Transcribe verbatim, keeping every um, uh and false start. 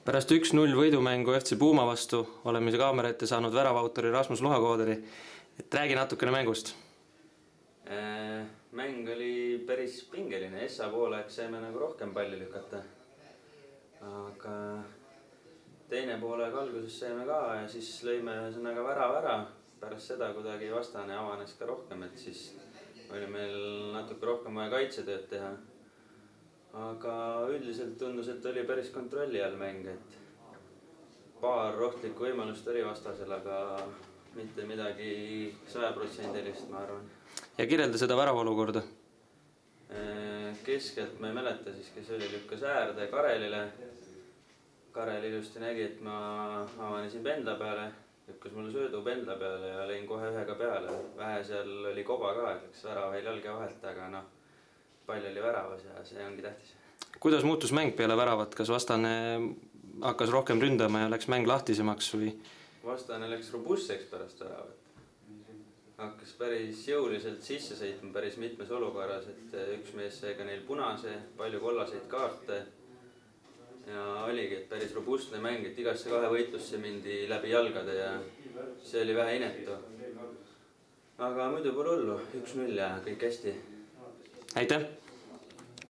Pärast üks null võidumängu F C Puma vastu oleme see kaamera ette saanud väravautori Rasmus Luhakooderi. Et räägi natukene mängust. Mäng oli päris pingeline. Essa pooleks saime nagu rohkem palli lükata. Aga teine poolega alguses saime ka ja siis lõime ühesõnaga värav ära. Pärast seda kuidagi vastane avanes ka rohkem, et siis oli meil natuke rohkem vaja kaitsetööd teha. Aga üldiselt tundus, et oli päris kontrolli all mäng, et paar rohtlikku võimalust oli vastasel, aga mitte midagi sajaprotsendilist, ma arvan. Ja kirjelda seda väravolukorda? Keskelt ma ei mäleta siis, kes oli lükkas äärde Karelile. Karel ilusti nägi, et ma avanesin pendla peale, lükkas mulle söödu pendla peale ja lõin kohe ühega peale. Vähe seal oli koba ka, et läks väravail jalge vahelt, aga noh, pall oli väravas ja see ongi tähtis. Kuidas muutus mäng peale väravat? Kas vastane hakkas rohkem ründama ja läks mäng lahtisemaks või? Vastane läks robustseks pärast väravat. Hakkas päris jõuliselt sisse sõitma päris mitmes olukorras, et üks mees sai ka neil punase, palju kollaseid kaarte. Ja oligi, et päris robustne mäng, et igasse kahe võitlusse mindi läbi jalgade ja see oli vähe inetu. Aga muidu pole hullu, üks null ja kõik hästi. Aitäh!